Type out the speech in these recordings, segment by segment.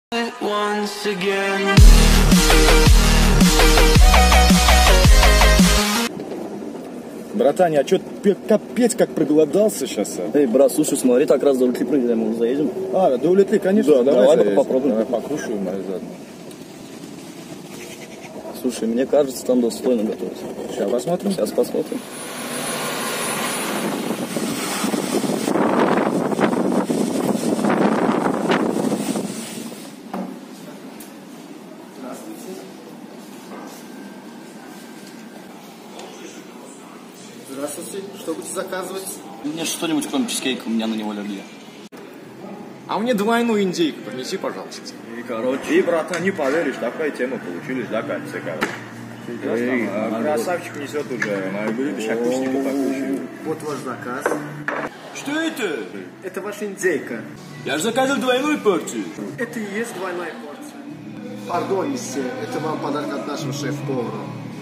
Once again. Братан, я чё капец как проголодался сейчас. Эй, брат, слушай, смотри, так раз до Улитли прыгали, мы заедем. До Улитли, конечно. Да, давай попробуем. Давай покушаем, заодно. Слушай, мне кажется, там достойно готовится. Сейчас посмотрим. Сейчас посмотрим. Здравствуйте, что будете заказывать? Мне что-нибудь, кроме чизкейка, у меня на него аллергия. А мне двойную индейку принеси, пожалуйста. И, братан, не поверишь, такая тема получились, да, Катя, короче. Красавчик несет уже, мою блюдо, сейчас вкусненько покушаю. Вот ваш заказ. Что это? Это ваша индейка. Я же заказал двойную порцию. Это и есть двойная порция. Пардон, месье, это вам подарок от нашего шеф-повара.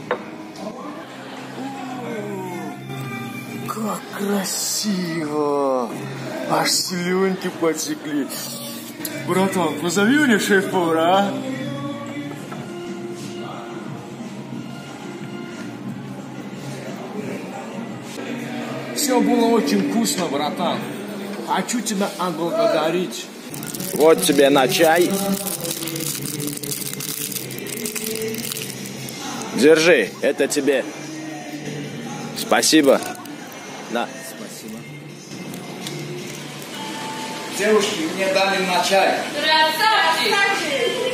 Как красиво! Аж слюнки потекли. Братан, позови мне шеф-повара, а? Все было очень вкусно, братан. Хочу тебя отблагодарить. Вот тебе на чай. Держи, это тебе. Спасибо. На. Спасибо. Девушки, мне дали на чай. Красавчик!